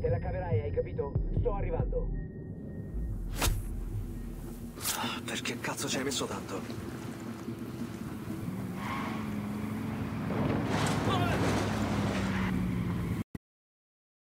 Te la caverai, hai capito? Sto arrivando. Perché cazzo ci hai messo tanto?